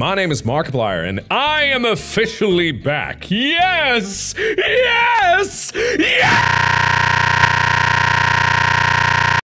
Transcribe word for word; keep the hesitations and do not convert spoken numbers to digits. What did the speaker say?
my name is Markiplier, and I am officially back. Yes!